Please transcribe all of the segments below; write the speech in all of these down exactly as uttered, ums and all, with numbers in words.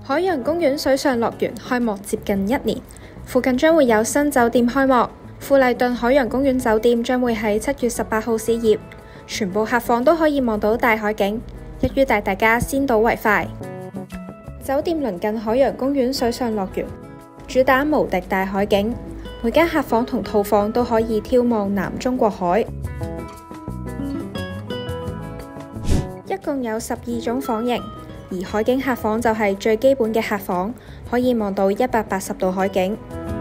海洋公園水上樂園開幕接近一年，附近將會有新酒店開幕。富麗頓海洋公園酒店將會喺七月十八號試業，全部客房都可以望到大海景，一於帶大家先睹為快。酒店鄰近海洋公園水上樂園，主打無敵大海景，每間客房同套房都可以眺望南中國海。一共有十二種房型，而海景客房就係最基本嘅客房，可以望到一百八十度海景。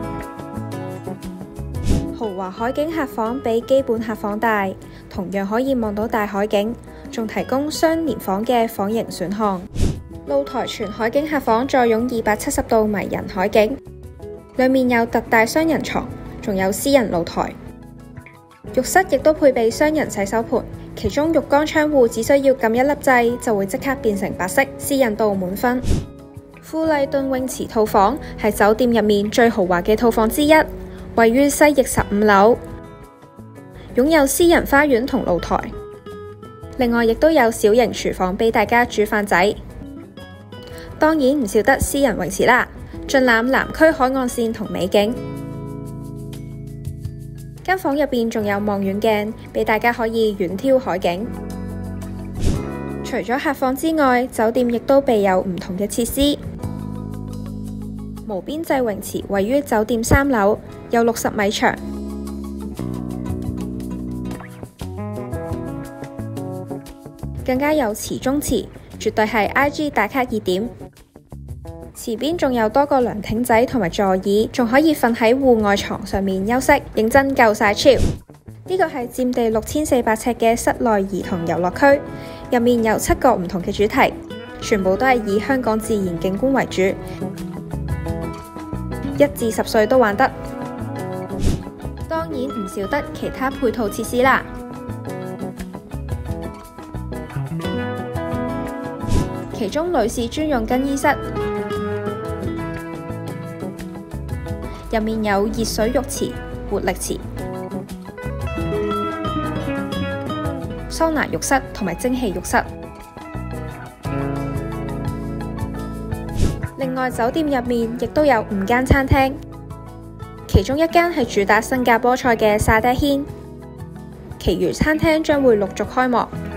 豪華海景客房比基本客房大，同樣可以望到大海景，仲提供雙連房嘅房型選項。露台全海景客房再擁二百七十度迷人海景，裏面有特大雙人床，仲有私人露台。浴室亦都配備雙人洗手盆，其中浴缸窗戶只需要撳一粒掣就會即刻變成白色，私隱度滿分。富麗頓泳池套房係酒店入面最豪華嘅套房之一，位於西翼十五樓，擁有私人花園同露台。另外亦都有小型廚房俾大家煮飯仔。當然唔少得私人泳池啦，盡覽南區海岸線同美景。間房入邊仲有望遠鏡，俾大家可以遠眺海景。除咗客房之外，酒店亦都備有唔同嘅設施。無邊際泳池位於酒店三樓，有六十米長。更加有池中池，絕對係 I G 打卡熱點。池邊仲有多個涼亭仔同埋座椅，仲可以瞓喺戶外床上面休息，認真夠晒 chill。呢個係佔地六千四百尺嘅室內兒童遊樂區，入面有七個唔同嘅主題，全部都係以香港自然景觀為主，一至十歲都玩得。當然唔少得其他配套設施啦。其中女士專用更衣室，入面有熱水浴池、活力池、桑拿浴室同埋蒸汽浴室。另外，酒店入面亦都有五間餐廳，其中一間係主打新加坡菜嘅沙爹軒，其餘餐廳將會陸續開幕。